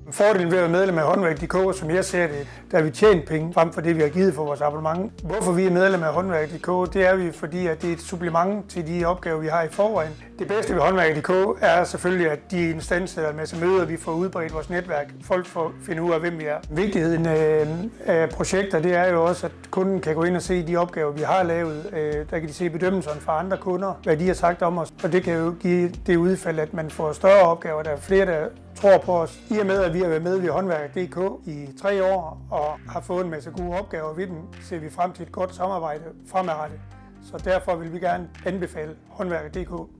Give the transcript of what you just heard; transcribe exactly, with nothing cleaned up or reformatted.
Fordelen ved at være medlem af Håndværk punktum d k, som jeg ser det, der har vi tjent penge frem for det, vi har givet for vores abonnement. Hvorfor vi er medlem af Håndværk punktum d k, det er vi, fordi at det er et supplement til de opgaver, vi har i forvejen. Det bedste ved Håndværk punktum d k er selvfølgelig, at de instansætter en masse møder, vi får udbredt vores netværk. Folk får finde ud af, hvem vi er. Vigtigheden af projekter, det er jo også, at kunden kan gå ind og se de opgaver, vi har lavet. Der kan de se bedømmelserne fra andre kunder, hvad de har sagt om os. Og det kan jo give det udfald, at man får større opgaver. Der er flere, der tror på os. I og med, at vi har været med ved Håndværk punktum d k i tre år og har fået en masse gode opgaver ved dem, ser vi frem til et godt samarbejde fremadrettet. Så derfor vil vi gerne anbefale Håndværk punktum d k.